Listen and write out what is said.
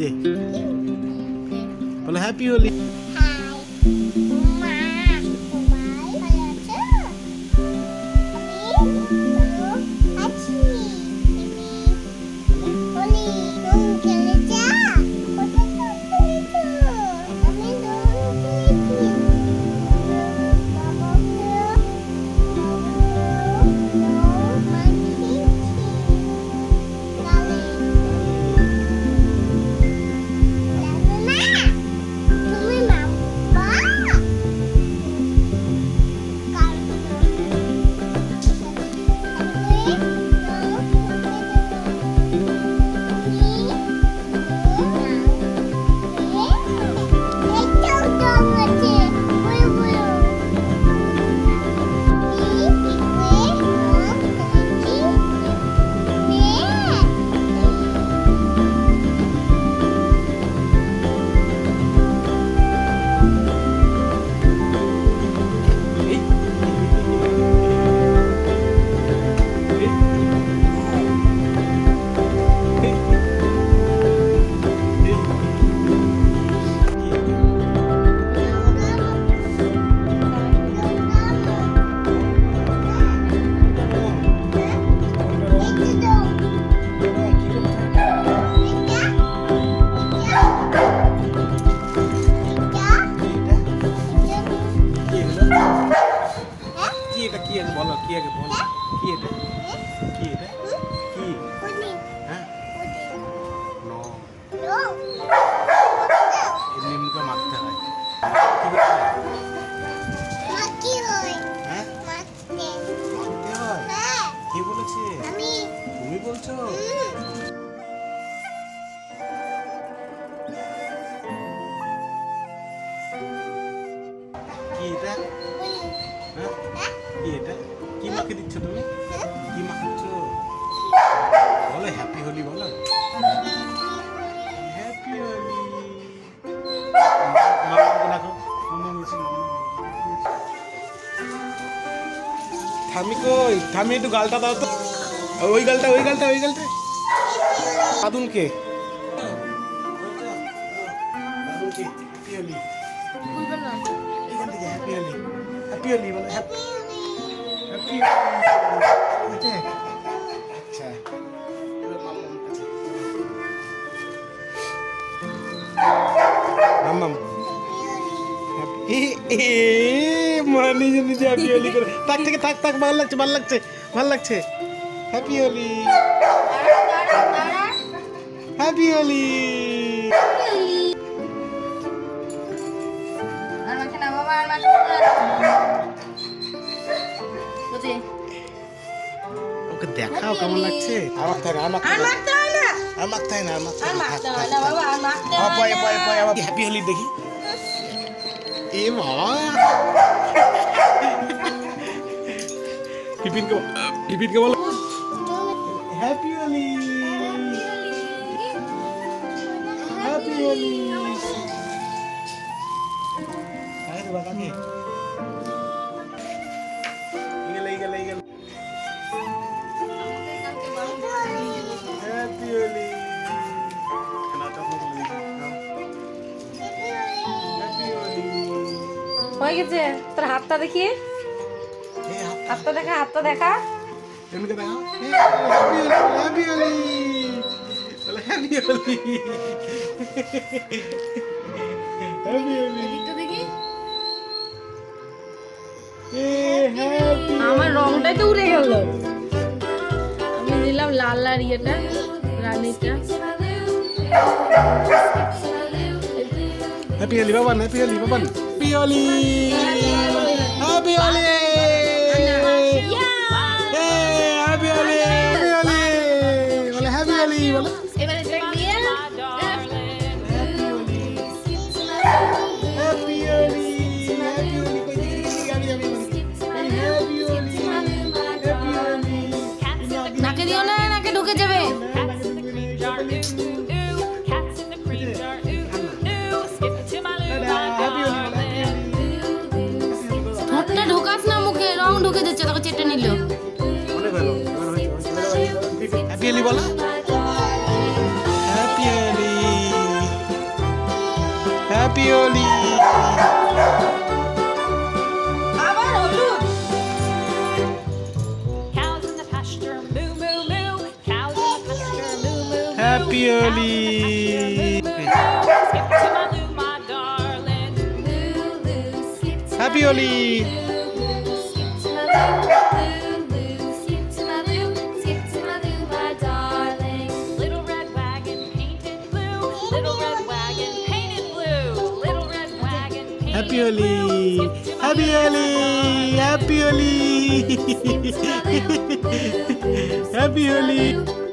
দে বলো হ্যাপি হোলি। তুমি বলছো কি এটা? কি এটা? কি মাকে দিচ্ছ তুমি? কি মাখাচ্ছ? বলো হ্যাপি হোলি বলো। হ্যাপি হোলি। মামাকে ডাকো। মামা মিছিল। থামি কই? থামি একটু গালটা দাও তো। ওই গালটা ওই গালটা ওই গালটা। দাদুনকে। দাদুনকে হ্যাপি হোলি। বলবেন না। এইখান থেকে হ্যাপি হোলি। হ্যাপি হোলি বলো হ্যাপি। হ্যাপি হোলি। আচ্ছা। মাম্মাম। মানে নিজে নিজে হ্যাপি হোলি করে। থাক থেকে থাক থাক ভালো লাগছে ভালো লাগছে ভালো লাগছে। Happy Holi. Happy Holi. Okay দেখাও কেমন লাগছে। আমার তাই না আমার তাই না আমার তাই না হ্যাপি হোলি দেখি। এ মা টিফিনকে বলো হ্যাপি হোলি। হ্যাপি হোলি। আরে বাবা কে ইগলে ইগলে ইগলে হ্যাপি হোলি। নাটা বলি হ্যাপি হোলি। হয়ে গেছে তোর হাতটা দেখি। হাতটা দেখা হাতটা দেখা। এমনি দেখা হ্যাপি হোলি হ্যাপি হোলি বলে হ্যাপি হোলি। হ্যাপি হোলি একটু দেখি। এ হ্যাপি আমার রংটাই তো উড়ে গেল। আমি দিলাম লাল লাল ইয়েটা রানীটা। Happy Holi Baban happy Holi Baban happy Holi happy Holi. Happy Holi happy Holi বলে হ্যাপি হোলি বলে। এবারে দেখ দিয়ে হ্যাপি হোলি হ্যাপি হোলি কই দিদি গাড়ি আমি হ্যাপি হোলি হ্যাপি হোলি। নাকে দিও না নাকে ঢুকে যাবে। ঠোঁটটা ঢোকাস না মুখে রং ঢুকে যাচ্ছে তোকে চেটে নিল। অনেক ভালো হ্যাপি হোলি বলো হ্যাপি হোলি। Happy Holi! আবার হলুদ। Cows in the pasture, moo moo moo. Cows in the pasture, moo moo moo. Happy Holi! Skip to my loo, my darling. Loo loo, skip to Happy my Holi! loo, skip to my loo, loo loo, skip to my loo, skip to my loo, my darling. Little red wagon painted blue, little red wagon painted blue, little red wagon painted Happy Holi! blue. Skip to my Happy loo, Holi! Happy Holi! skip to my loo, loo loo, Happy skip to my Holi! loo,